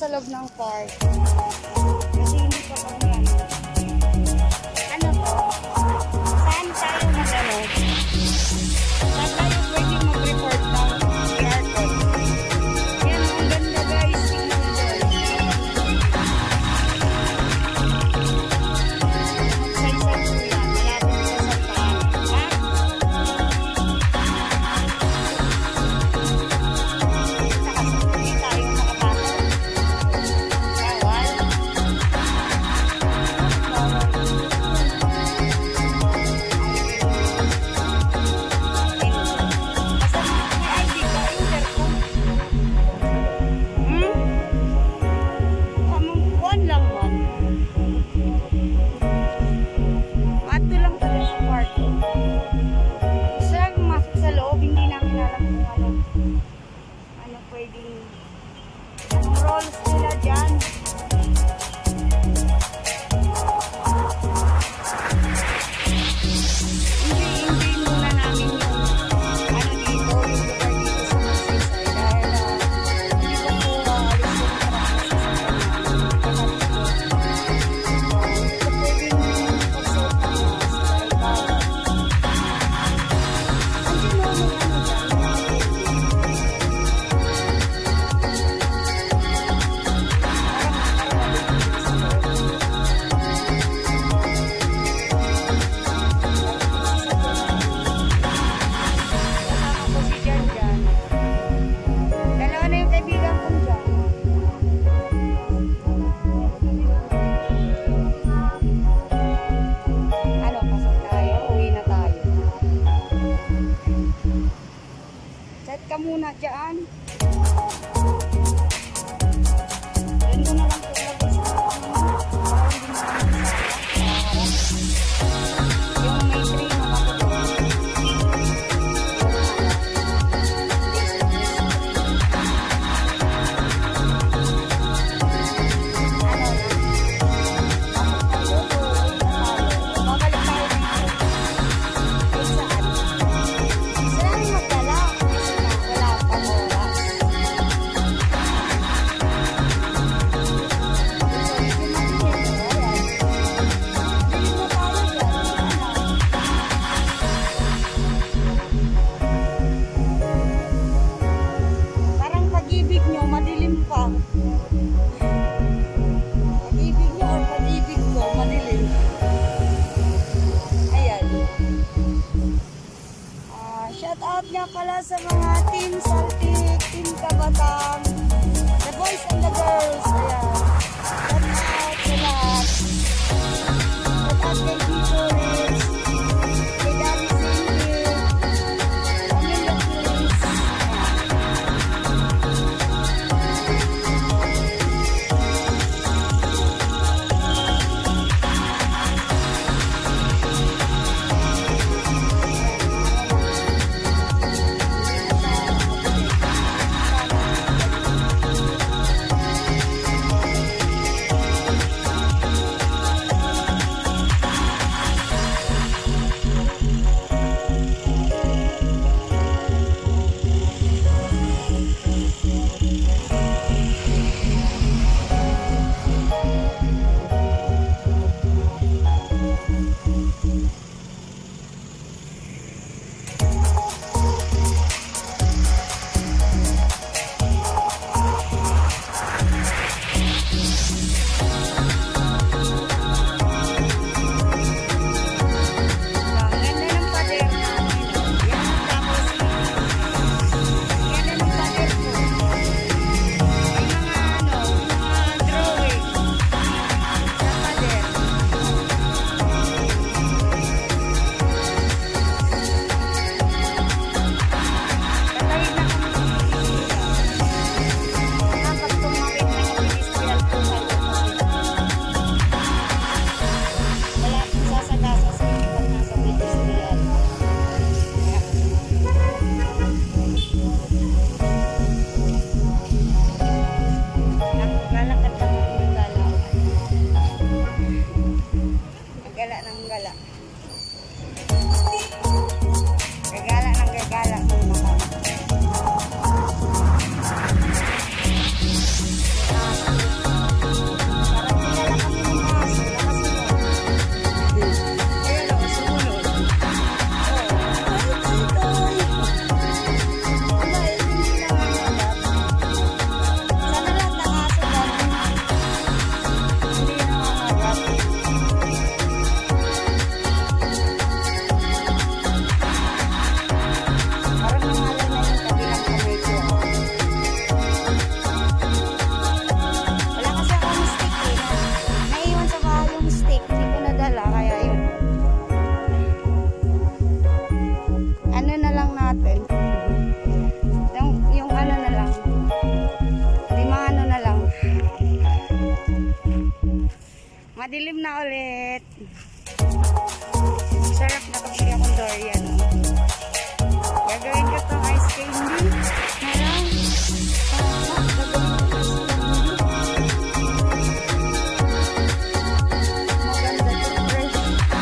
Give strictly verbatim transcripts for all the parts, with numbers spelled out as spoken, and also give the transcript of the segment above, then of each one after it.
loob ng park. Kasi hindi pa kami ano. Ano to? Saan tayo mag-ano? Saan tayo pwede mag-report ng Q R code? Yan, ang ganda guys. Tingnan nyo guys. Saysay po yan. Malapit sa Saltaan. Ha? Hindi tayo makapasok. Bawal. Basta may I D ka, intercom. Hmm? Amang buwan lang man. Ato lang pala sa kwarto. Gusto lang masok sa loob, hindi namin alam kung ano. Ano pwedeng, anong roles nila dyan. Hindi, hindi muna namin yung ano dito, yung lugar dito sa Magsaysay dahil ah, hindi ko po aalis yung traffic sa sasakyan namin. Ito pwedeng mag-suot ng mask dahil bawal. Andiyan mo yung ano dyan, mga baby. Parang parang dito sa loob. Kasama ko si Jan Jan. Dalawa na yung kaibigan kong Jan. Ano, pasok tayo? Uwi na tayo. Chat ka muna dyan. Doon ko na lang po ilagay sa ano. Para hindi mo kami masama. Yung may tree na matuloy. Babalik tayo dito. Eh, saan? Saan namin magdala? Kasi nga, wala pang oras. Dito, dito natin yun. Ayan. Dilim na tayo dyan. Parang pag-ibig nyo, madilim pa. Pag-ibig nyo or pag-ibig ko, madilim. Ayan. Ah, shout out nga pala sa mga team Saltik, team Kabatang, the boys and the girls. Ayan. Shout out sa lahat. Shout out kay Dito Riz, kay Daddy Cindy, Pamilya Chris. Ayan. Madilim na ulit. Sarap na kapili akong durian. Gagawin ko itong ice candy. Meron. Ah, gagawin ko ice candy. Maganda ito, fresh.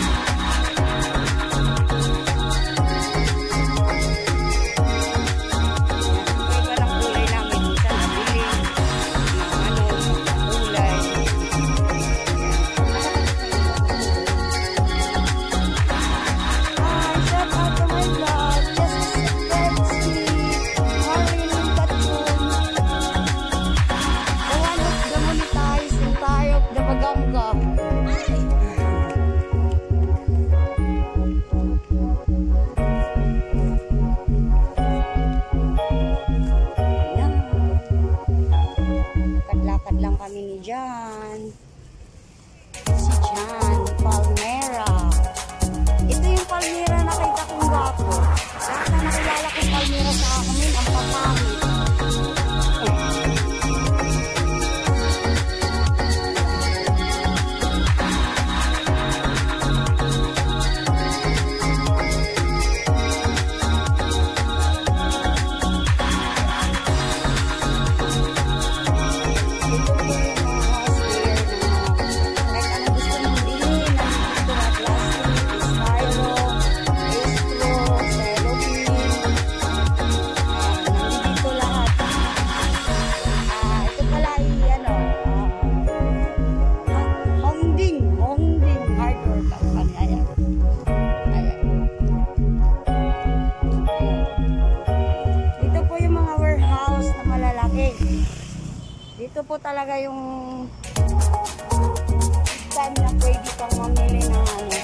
Iba lang kulay namin. Minsan madilim. Ano, kulay. Lakad lang kami ni Jan. Si Jan, Palmera. Ito yung Palmera na kita kong gapo. Lahat na nakilala kong Palmera sa amin, ang papangit. Dito po talaga yung time na pwede kang mamili ng ano,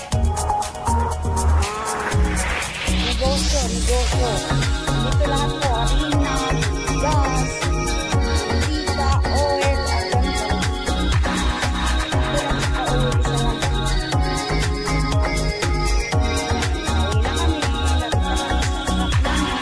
ah, negosyo, negosyo. Dito lahat po, harina, gas, mantika, oil, at ganito. Ito lang sa kauli sa lang. Uwi na kami, lahat na kami sa truck namin.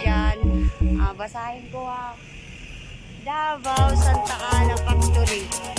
Basahin ko ha. Davao, Santa Ana Factory.